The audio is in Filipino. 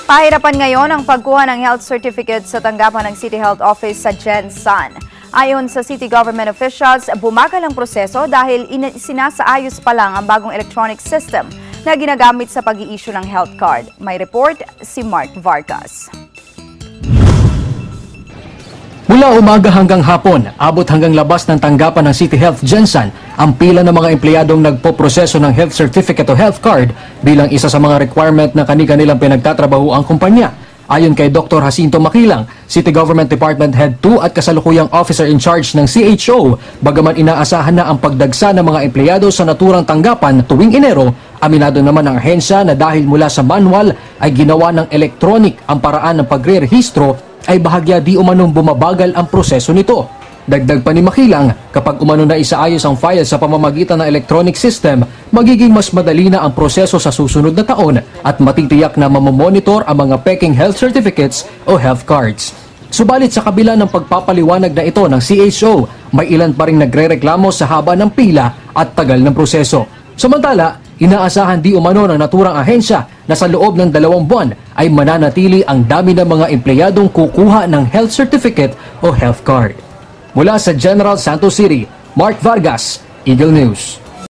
Pahirapan ngayon ang pagkuha ng health certificate sa tanggapan ng City Health Office sa Jensan. Ayon sa city government officials, bumagal ang proseso dahil sinasaayos pa lang ang bagong electronic system na ginagamit sa pag-i-issue ng health card. May report si Mark Vargas. Mula umaga hanggang hapon, abot hanggang labas ng tanggapan ng City Health Jensan ang pila ng mga empleyadong nagpoproseso ng health certificate o health card bilang isa sa mga requirement na kani-kanilang pinagtatrabaho ang kumpanya. Ayon kay Dr. Jacinto Makilang, City Government Department Head 2 at kasalukuyang officer in charge ng CHO, bagaman inaasahan na ang pagdagsa ng mga empleyado sa naturang tanggapan tuwing Enero, aminado naman ang ahensya na dahil mula sa manual ay ginawa ng electronic ang paraan ng pagre-rehistro ay bahagya di umanong bumabagal ang proseso nito. Dagdag pa ni Makilang, kapag umano na isaayos ang file sa pamamagitan ng electronic system, magiging mas madali na ang proseso sa susunod na taon at matitiyak na mamomonitor ang mga peking health certificates o health cards. Subalit sa kabila ng pagpapaliwanag na ito ng CHO, may ilan pa ring nagrereklamo sa haba ng pila at tagal ng proseso. Samantala, inaasahan di umano ng naturang ahensya na sa loob ng 2 buwan ay mananatili ang dami ng mga empleyadong kukuha ng health certificate o health card. Mula sa General Santos City, Mark Vargas, Eagle News.